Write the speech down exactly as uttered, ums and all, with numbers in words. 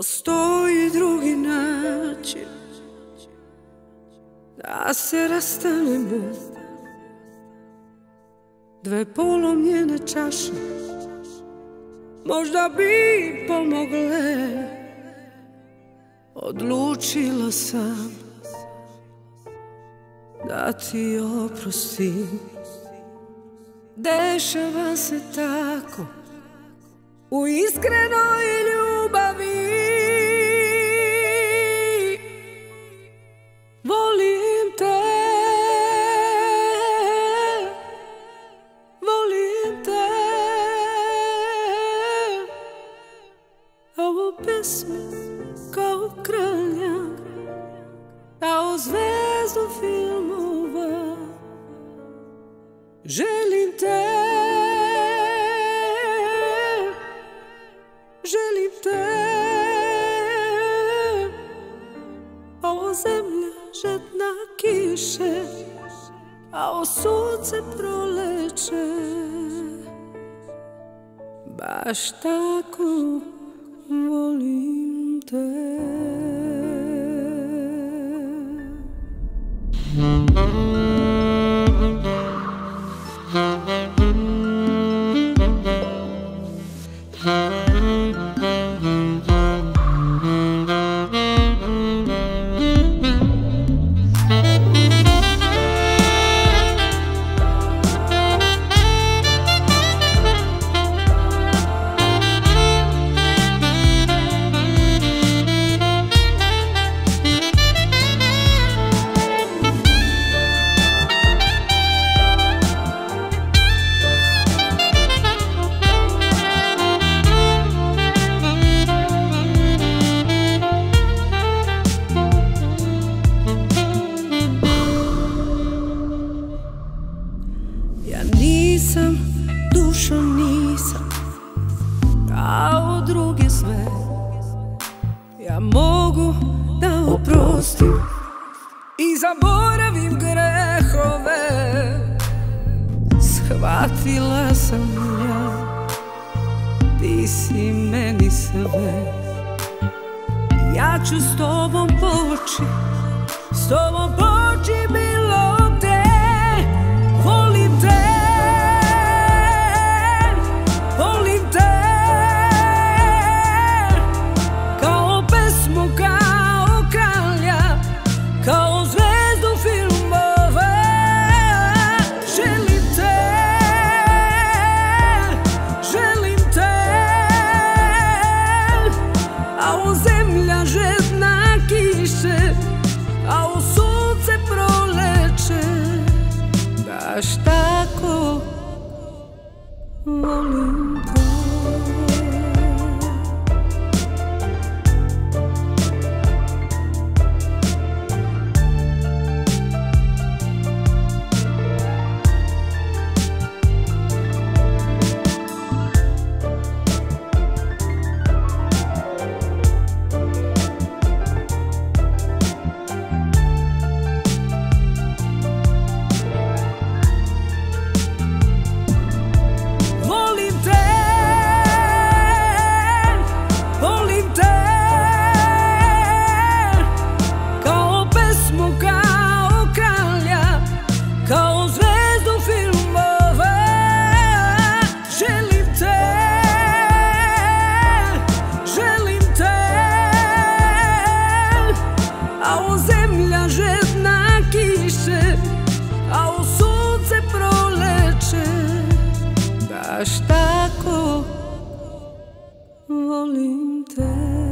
postoji drugi način da se rastanemo. Dve polomljene čaše možda bi pomogle. Odlučila sam da ti oprostim. Dešava se tako u iskrenoj ljubavi. Volim te, volim te. Ovo pesme kao kralja, kao zvezdu filmova. Želim te, želim te. Ovo zemlja žedna kiše, kao sunce proleće. Baš tako volim te. Nisam, dušo nisam kao druge sve. Ja mogu da oprostim i zaboravim grehove. Shvatila sam ja, ti si meni sve. Ja ću s tobom poći, s tobom poći bilo gde. Volim te, kao zvezdu filmova. Želim te, želim te. A o zemlja žedna kiše, a o sunce proleće. Baš tako volim te. A o zemlja žedna kiše, a o sunce proleće. Baš tako volim te.